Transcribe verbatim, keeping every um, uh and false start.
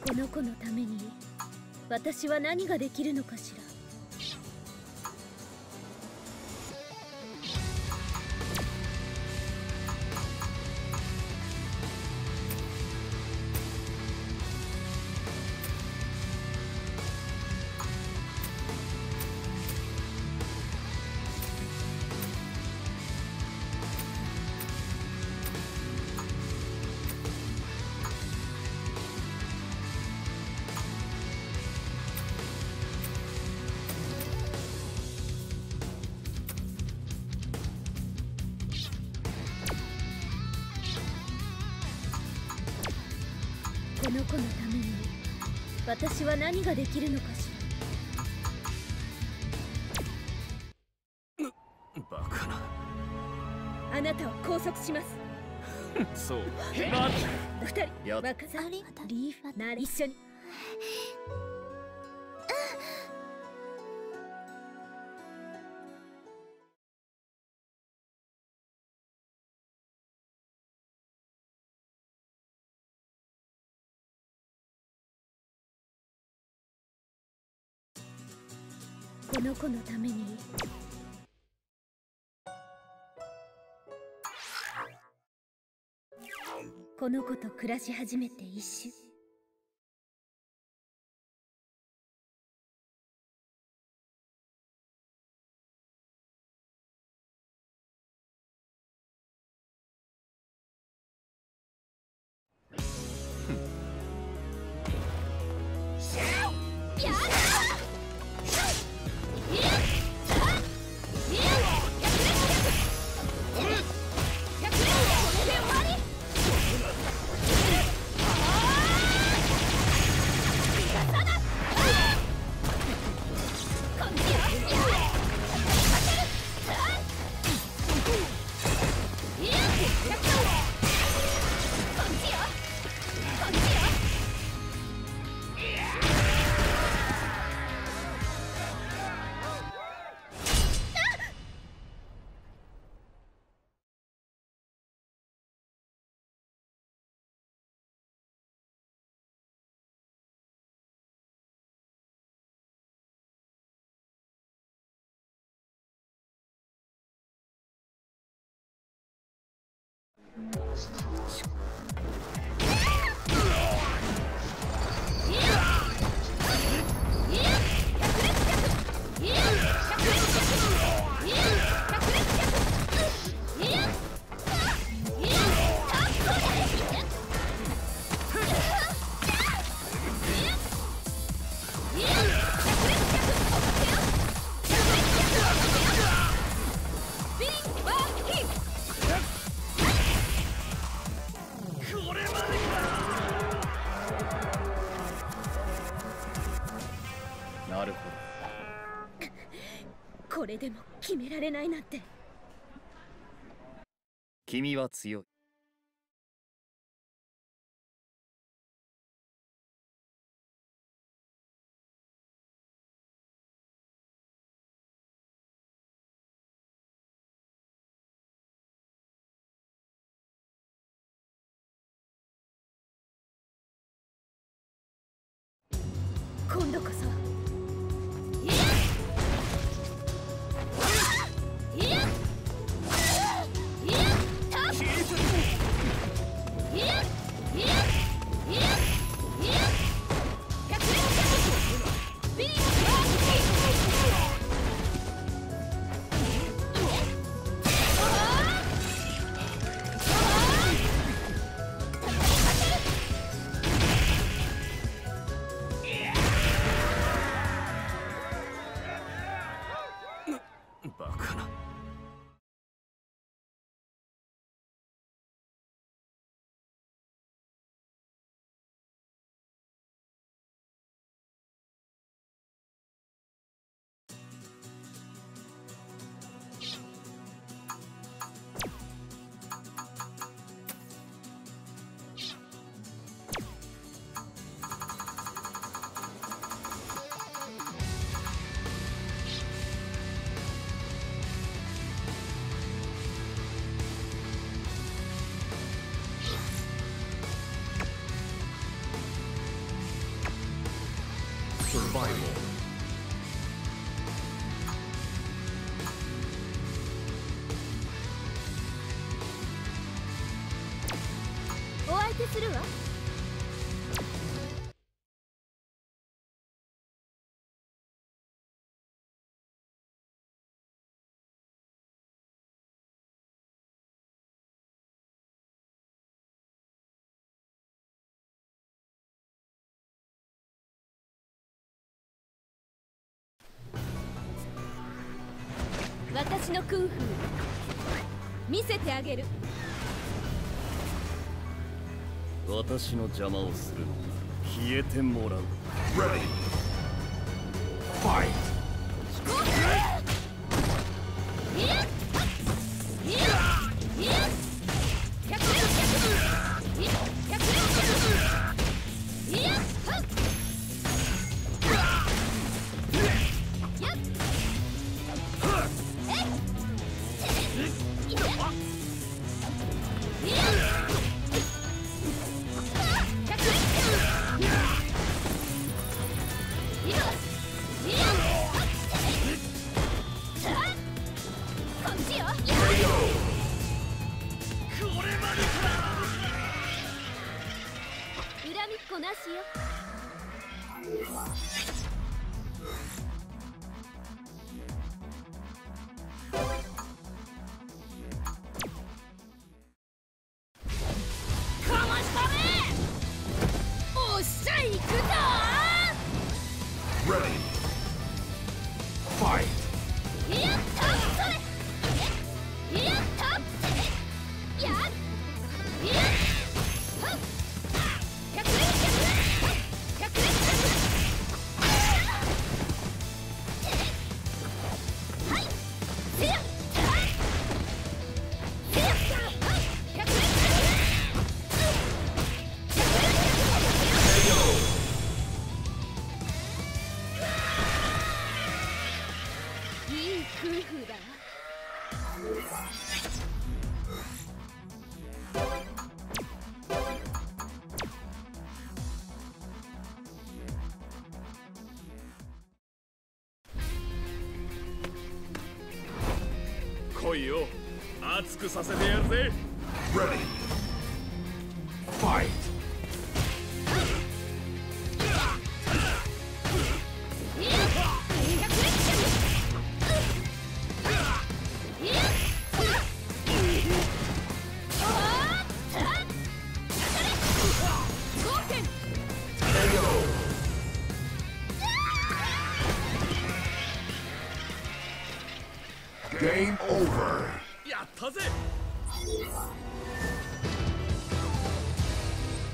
この子のために私は何ができるのかしら。この子のために私は何ができるのかしら。バカな。 あなたを拘束します。 そう。 二人若さリーフなら一緒に。この子のためにこの子と暮らし始めて一瞬、 なるほど。これでも決められないなんて。 君は強い。 今度こそ。 お相手するわ。私のクンフー見せてあげる。 私の邪魔をするの消えてもらう。 Ready. Fight. 恨みっこなしよ。かましたね。おっしゃいくぞ。 Ready. Fight. やったそれ。やったやっやっいい夫婦だ。 来いよ、熱くさせてやるぜ。 Ready. Fight. ゲームオーバー。 やったぜ。